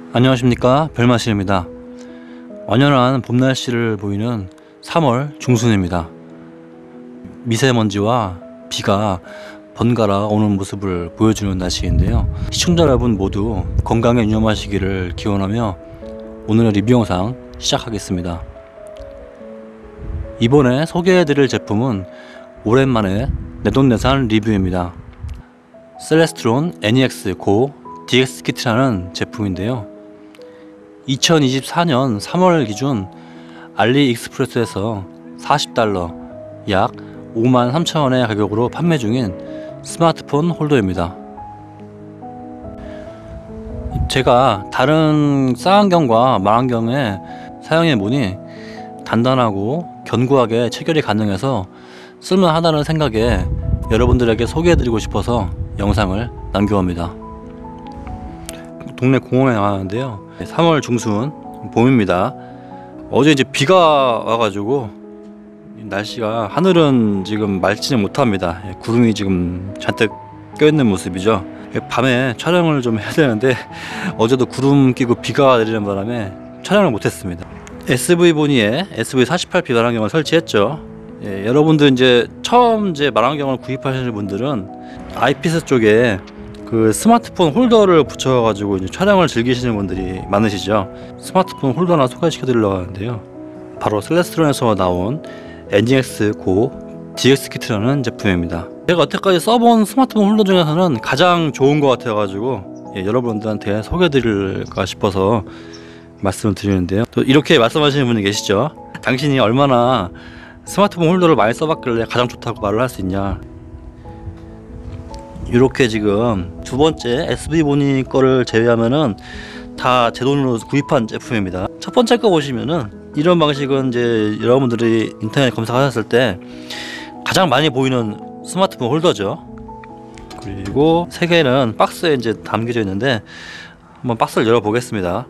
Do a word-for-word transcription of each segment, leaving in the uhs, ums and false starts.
안녕하십니까, 별마신입니다. 완연한 봄 날씨를 보이는 삼월 중순입니다. 미세먼지와 비가 번갈아 오는 모습을 보여주는 날씨인데요, 시청자 여러분 모두 건강에 유념하시기를 기원하며 오늘의 리뷰 영상 시작하겠습니다. 이번에 소개해드릴 제품은 오랜만에 내돈내산 리뷰입니다. 셀레스트론 애니엑스 고 디엑스 키트라는 제품인데요, 이천이십사 년 삼월 기준 알리익스프레스에서 사십 달러 약 오만 삼천 원의 가격으로 판매 중인 스마트폰 홀더입니다. 제가 다른 쌍안경과 망안경에 사용해보니 단단하고 견고하게 체결이 가능해서 쓸만하다는 생각에 여러분들에게 소개해드리고 싶어서 영상을 남겨봅니다. 동네 공원에 나왔는데요, 삼월 중순 봄입니다. 어제 이제 비가 와가지고 날씨가, 하늘은 지금 맑지는 못합니다. 구름이 지금 잔뜩 껴있는 모습이죠. 밤에 촬영을 좀 해야 되는데 어제도 구름 끼고 비가 내리는 바람에 촬영을 못했습니다. 에스브이 보니에 에스브이 사십팔 피 망원경을 설치했죠. 예, 여러분들 이제 처음 이제 망원경을 구입하시는 분들은 아이피스 쪽에 그 스마트폰 홀더를 붙여가지고 이제 촬영을 즐기시는 분들이 많으시죠. 스마트폰 홀더 하나 소개시켜 드리려고 하는데요, 바로 셀레스트론에서 나온 애니엑스 고 디엑스 키트라는 제품입니다. 제가 여태까지 써본 스마트폰 홀더 중에서는 가장 좋은 것 같아가지고 예, 여러분들한테 소개해드릴까 싶어서 말씀을 드리는데요, 또 이렇게 말씀하시는 분이 계시죠. 당신이 얼마나 스마트폰 홀더를 많이 써봤길래 가장 좋다고 말을 할 수 있냐. 이렇게 지금 두 번째 에스브이 보니 거를 제외하면은 다 제 돈으로 구입한 제품입니다. 첫 번째 거 보시면은 이런 방식은 이제 여러분들이 인터넷 검색하셨을 때 가장 많이 보이는 스마트폰 홀더죠. 그리고 세 개는 박스에 이제 담겨져 있는데 한번 박스를 열어 보겠습니다.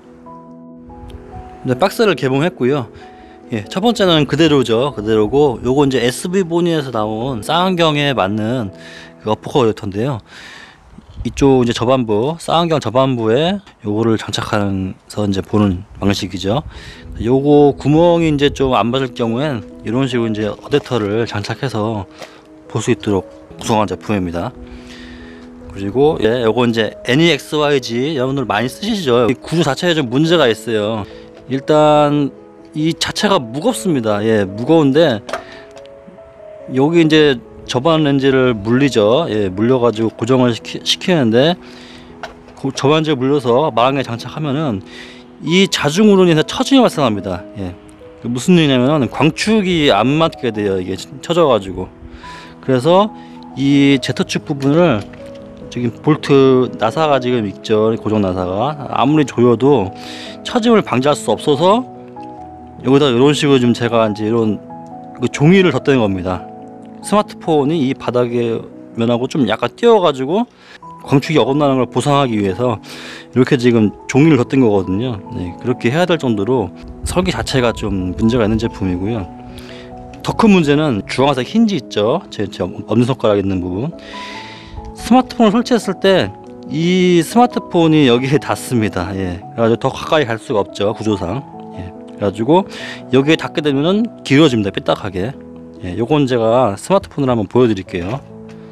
네, 박스를 개봉했고요. 예, 첫 번째는 그대로죠. 그대로고, 요거 이제 에스브이 보니에서 나온 쌍안경에 맞는 그 어퍼컷 어댑터인데요, 이쪽 이제 저반부, 쌍안경 저반부에 요거를 장착하면서 이제 보는 방식이죠. 요거 구멍이 이제 좀 안 맞을 경우엔 이런 식으로 이제 어댑터를 장착해서 볼 수 있도록 구성한 제품입니다. 그리고 예, 요거 이제 애니엑스와이지 여러분들 많이 쓰시죠. 이 구조 자체에 좀 문제가 있어요. 일단 이 자체가 무겁습니다. 예, 무거운데 여기 이제 저반 렌즈를 물리죠. 예, 물려가지고 고정을 시키, 시키는데 그 저반지를 물려서 망원경에 장착하면은 이 자중으로 인해서 처짐이 발생합니다. 예, 무슨 일이냐면은 광축이 안 맞게 돼요. 이게 쳐져가지고. 그래서 이 제터축 부분을 지금 볼트 나사가 지금 있죠. 고정 나사가 아무리 조여도 처짐을 방지할 수 없어서 여기다 이런 식으로 좀 제가 이제 이런 그 종이를 덧대는 겁니다. 스마트폰이 이 바닥에 면하고 좀 약간 띄어가지고 광축이 어긋나는 걸 보상하기 위해서 이렇게 지금 종이를 덧댄 거거든요. 네, 그렇게 해야 될 정도로 설계 자체가 좀 문제가 있는 제품이고요. 더 큰 문제는 주황색 힌지 있죠. 제, 제 엄지손가락 있는 부분. 스마트폰을 설치했을 때 이 스마트폰이 여기에 닿습니다. 예, 그래가지고 더 가까이 갈 수가 없죠, 구조상. 예, 그래가지고 여기에 닿게 되면은 길어집니다, 삐딱하게. 예, 요건 제가 스마트폰으로 한번 보여드릴게요.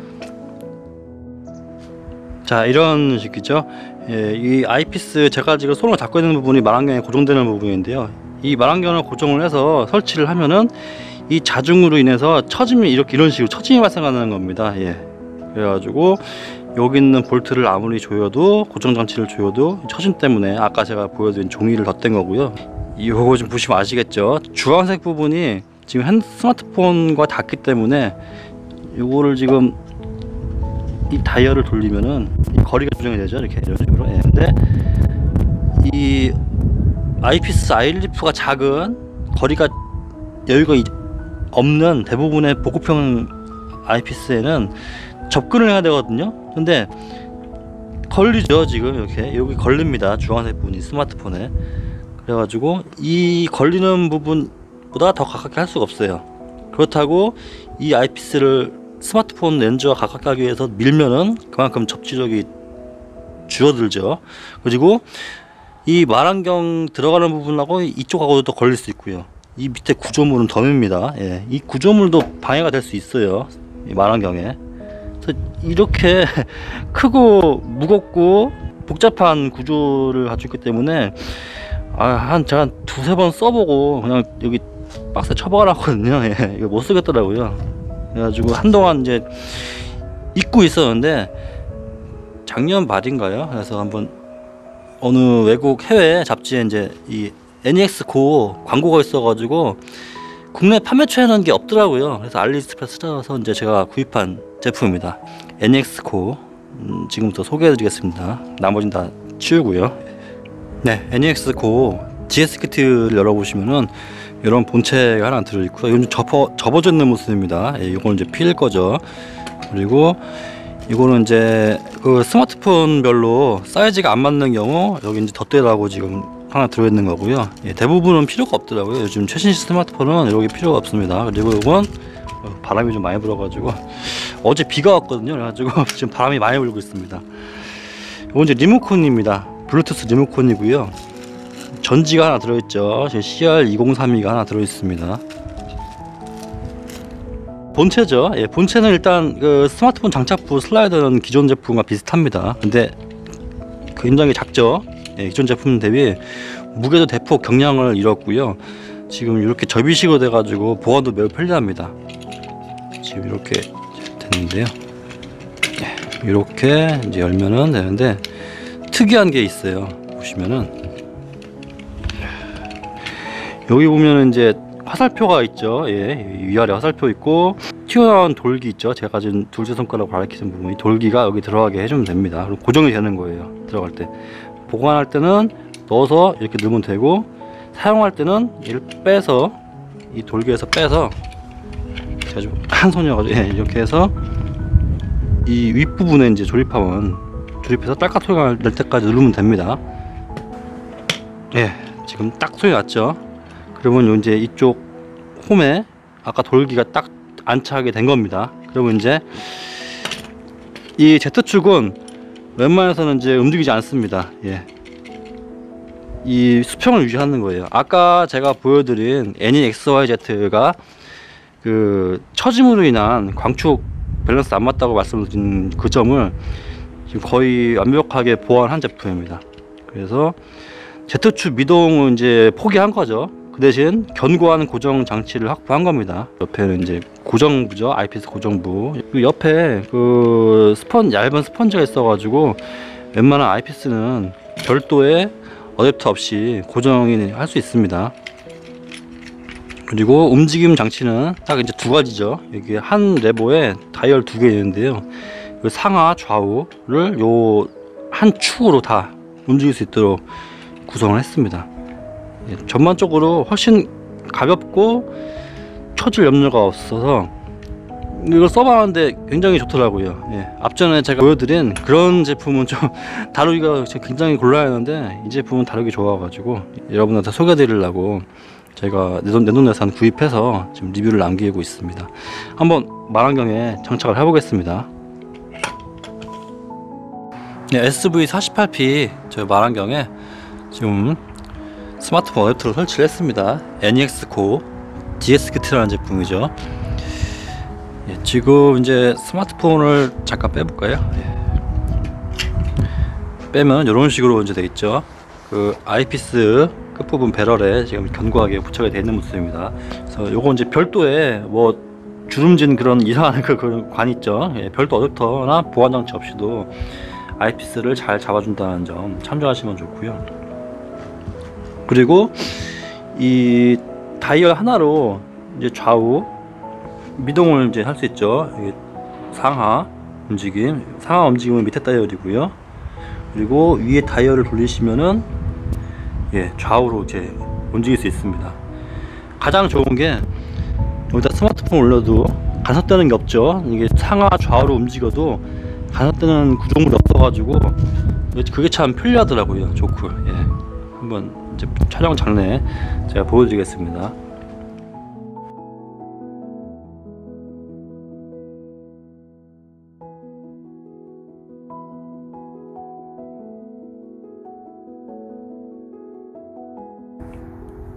자, 이런 식이죠. 예, 이 아이피스, 제가 지금 손을 잡고 있는 부분이 망원경에 고정되는 부분인데요, 이 망원경을 고정을 해서 설치를 하면은 이 자중으로 인해서 처짐이 이렇게 이런 식으로 처짐이 발생하는 겁니다. 예, 그래가지고 여기 있는 볼트를 아무리 조여도, 고정 장치를 조여도 처짐 때문에 아까 제가 보여드린 종이를 덧댄 거고요. 이거 좀 보시면 아시겠죠. 주황색 부분이 지금 핸드 스마트폰과 닿기 때문에 요거를 지금 이 다이얼을 돌리면은 이 거리가 조정이 되죠. 이렇게 이런 식으로. 예, 근데 이 아이피스 아이리프가 작은, 거리가 여유가 없는 대부분의 보급형 아이피스에는 접근을 해야 되거든요. 근데 걸리죠. 지금 이렇게 여기 걸립니다. 주황색 부분이 스마트폰에. 그래가지고 이 걸리는 부분보다 더 가깝게 할 수가 없어요. 그렇다고 이 아이피스를 스마트폰 렌즈와 가깝게 하기 위해서 밀면은 그만큼 접지력이 줄어들죠. 그리고 이 말안경 들어가는 부분하고 이쪽하고도 또 걸릴 수 있고요. 이 밑에 구조물은 덤입니다. 예, 이 구조물도 방해가 될 수 있어요. 이 말안경에. 그래서 이렇게 크고 무겁고 복잡한 구조를 가지고 있기 때문에 아, 한 제가 한 두세 번 써보고 그냥 여기 박스에 처박아놨거든요. 예, 이거 못 쓰겠더라고요. 그래가지고 한동안 이제 잊고 있었는데 작년 말인가요? 그래서 한번 어느 외국 해외 잡지에 이제 이 애니엑스코 광고가 있어가지고 국내 판매처에 넣은 게 없더라고요. 그래서 알리익스프레스 찾아서 이제 제가 구입한 제품입니다. 애니엑스코. 음, 지금부터 소개해드리겠습니다. 나머지는 다 치우고요. 네, 애니엑스코 지에스 키트를 열어보시면은 이런 본체가 하나 들어있고요. 이건 좀 접어, 접어져 있는 모습입니다. 예, 이거는 이제 필 거죠. 그리고 이거는 이제 그 스마트폰별로 사이즈가 안 맞는 경우 여기 이제 덧대라고 지금 하나 들어있는 거고요. 예, 대부분은 필요가 없더라고요. 요즘 최신 스마트폰은 이렇게 필요가 없습니다. 그리고 이건 바람이 좀 많이 불어가지고 어제 비가 왔거든요. 그래가지고 지금 바람이 많이 불고 있습니다. 이건 이제 리모컨입니다. 블루투스 리모컨이고요. 전지가 하나 들어있죠. 씨알 이공삼이가 하나 들어있습니다. 본체죠. 예, 본체는 일단 그 스마트폰 장착부 슬라이더는 기존 제품과 비슷합니다. 근데 굉장히 작죠. 예, 기존 제품 대비 무게도 대폭 경량을 잃었고요. 지금 이렇게 접이식으로 돼가지고 보관도 매우 편리합니다. 지금 이렇게 됐는데요. 예, 이렇게 이제 열면은 되는데 특이한 게 있어요. 보시면은 여기 보면은 이제 화살표가 있죠. 예, 위아래 화살표 있고 튀어나온 돌기 있죠. 제가 가진 둘째 손가락으로 가리키는 부분이 돌기가 여기 들어가게 해주면 됩니다. 그럼 고정이 되는 거예요. 들어갈 때 보관할 때는 넣어서 이렇게 넣으면 되고 사용할 때는 이를 빼서 이 돌기에서 빼서 제가 좀 한 손이어가지고 예, 이렇게 해서 이 윗부분에 이제 조립하면 조립해서 딸깍 소리가 날 때까지 누르면 됩니다. 예, 지금 딱 소리 났죠. 그러면 이제 이쪽 홈에 아까 돌기가 딱 안착하게 된 겁니다. 그러면 이제 이 Z축은 웬만해서는 이제 움직이지 않습니다. 예. 이 수평을 유지하는 거예요. 아까 제가 보여드린 애니엑스와이제트가 그 처짐으로 인한 광축 밸런스 안 맞다고 말씀드린 그 점을 지금 거의 완벽하게 보완한 제품입니다. 그래서 Z축 미동은 이제 포기한 거죠. 그 대신 견고한 고정 장치를 확보한 겁니다. 옆에는 이제 고정부죠. 아이피에스 고정부. 그 옆에 그 스펀 얇은 스펀지가 있어가지고 웬만한 아이피에스는 별도의 어댑터 없이 고정이 할 수 있습니다. 그리고 움직임 장치는 딱 이제 두 가지죠. 여기 한 레버에 다이얼 두 개 있는데요. 상하 좌우를 요 한 축으로 다 움직일 수 있도록 구성을 했습니다. 예, 전반적으로 훨씬 가볍고 처질 염려가 없어서 이걸 써봤는데 굉장히 좋더라고요. 예, 앞전에 제가 보여드린 그런 제품은 좀 다루기가 굉장히 곤란했는데 이 제품은 다루기 좋아가지고 여러분한테 소개해드리려고 제가 내돈 내돈내산 구입해서 지금 리뷰를 남기고 있습니다. 한번 말안경에 장착을 해보겠습니다. 네, 에스브이 사십팔 피 저 말안경에 지금 스마트폰 어댑터로 설치를 했습니다. 애니엑스코 지에스 키트라는 제품이죠. 예, 지금 이제 스마트폰을 잠깐 빼볼까요? 예. 빼면 이런 식으로 이제 돼 있죠. 그 아이피스 끝부분 배럴에 지금 견고하게 부착이 되어 있는 모습입니다. 그래서 요거 이제 별도의 뭐 주름진 그런 이상한 그 그런 관 있죠. 예, 별도 어댑터나 보안 장치 없이도 아이피스를 잘 잡아준다는 점 참조하시면 좋고요. 그리고 이 다이얼 하나로 이제 좌우 미동을 이제 할 수 있죠. 이게 상하 움직임, 상하 움직임은 밑에 다이얼이고요. 그리고 위에 다이얼을 돌리시면은 예, 좌우로 이제 움직일 수 있습니다. 가장 좋은 게 여기다 스마트폰 올려도 간섭되는 게 없죠. 이게 상하 좌우로 움직여도 간섭되는 구조물이 없어가지고 그게 참 편리하더라고요. 좋고 예. 한번 이제 촬영 장내 제가 보여드리겠습니다.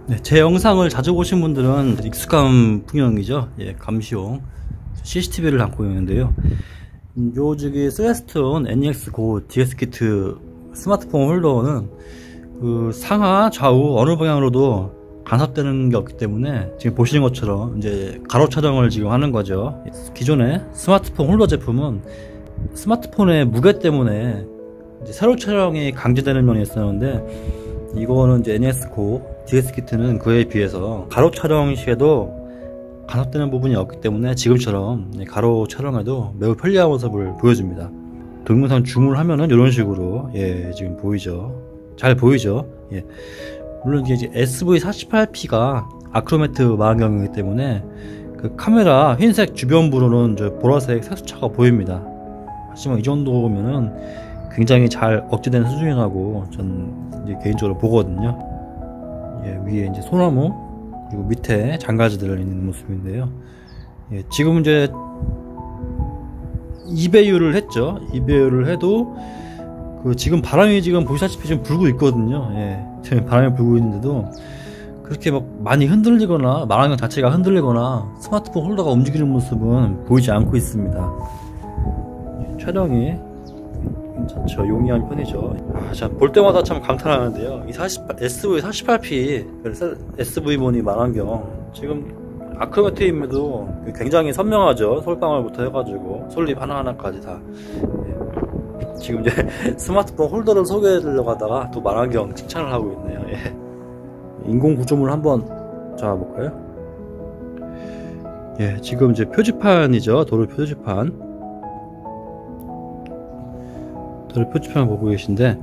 네, 제 영상을 자주 보신 분들은 익숙한 풍경이죠. 예, 감시용 씨씨티비를 담고 있는데요. 음, 요 저기 셀레스톤 애니엑스 고 디엑스 키트 스마트폰 홀더는 그 상하 좌우 어느 방향으로도 간섭되는 게 없기 때문에 지금 보시는 것처럼 이제 가로 촬영을 지금 하는 거죠. 기존의 스마트폰 홀더 제품은 스마트폰의 무게 때문에 이제 세로 촬영이 강제되는 면이 있었는데, 이거는 이제 애니엑스 고 디엑스 키트는 그에 비해서 가로 촬영 시에도 간섭되는 부분이 없기 때문에 지금처럼 가로 촬영에도 매우 편리한 모습을 보여줍니다. 동영상 줌을 하면은 이런 식으로 예 지금 보이죠. 잘 보이죠. 예. 물론 이게 에스브이 사십팔 피가 아크로매트 망원경이기 때문에 그 카메라 흰색 주변부로는 저 보라색 색소차가 보입니다. 하지만 이 정도면은 굉장히 잘 억제된 수준이라고 전 이제 개인적으로 보거든요. 예, 위에 이제 소나무 그리고 밑에 장가지들 있는 모습인데요. 예, 지금 이제 이 배율을 했죠. 이 배율을 해도 그 지금 바람이 지금 보시다시피 지금 불고 있거든요. 예, 지금 바람이 불고 있는데도 그렇게 막 많이 흔들리거나 망원경 자체가 흔들리거나 스마트폰 홀더가 움직이는 모습은 보이지 않고 있습니다. 예, 촬영이 괜찮죠. 용이한 편이죠. 아, 자, 볼 때마다 참 감탄하는데요. 이 에스브이 사십팔 피 에스브이 보니 망원경 지금 아크로매트임에도 굉장히 선명하죠. 솔방울부터 해가지고 솔립 하나하나까지 다. 예. 지금 이제 스마트폰 홀더를 소개해드리려고 하다가 또 망원경 칭찬을 하고 있네요. 예. 인공 구조물 한번 잡아볼까요? 예, 지금 이제 표지판이죠. 도로 표지판. 도로 표지판 보고 계신데,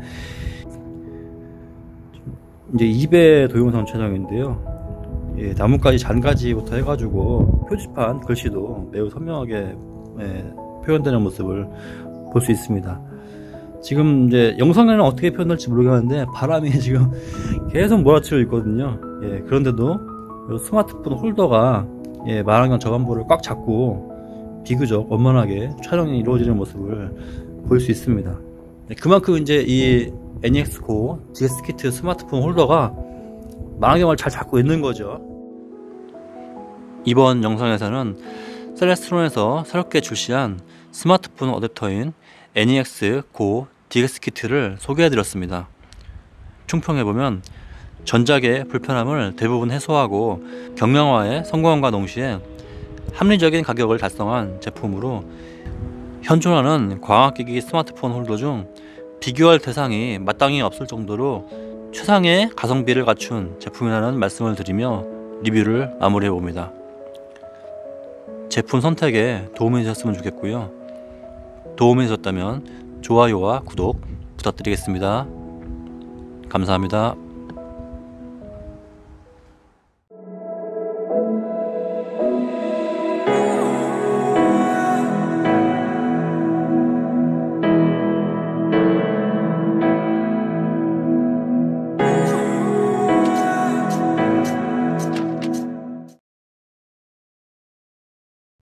이제 이 배 동영상 촬영인데요. 예, 나뭇가지 잔가지부터 해가지고 표지판 글씨도 매우 선명하게 예, 표현되는 모습을 볼 수 있습니다. 지금 이제 영상에는 어떻게 표현될지 모르겠는데 바람이 지금 계속 몰아치고 있거든요. 예, 그런데도 스마트폰 홀더가 예, 망원경 저감부를 꽉 잡고 비교적 원만하게 촬영이 이루어지는 모습을 볼 수 있습니다. 예, 그만큼 이제 이 애니엑스 고 디엑스 키트 스마트폰 홀더가 망원경을 잘 잡고 있는 거죠. 이번 영상에서는 셀레스트론에서 새롭게 출시한 스마트폰 어댑터인 애니엑스 고 디엑스 키트를 소개해드렸습니다. 총평해보면 전작의 불편함을 대부분 해소하고 경량화의 성공함과 동시에 합리적인 가격을 달성한 제품으로 현존하는 광학기기 스마트폰 홀더 중 비교할 대상이 마땅히 없을 정도로 최상의 가성비를 갖춘 제품이라는 말씀을 드리며 리뷰를 마무리해봅니다. 제품 선택에 도움이 되셨으면 좋겠고요. 도움이 되셨다면 좋아요와 구독 부탁드리겠습니다. 감사합니다.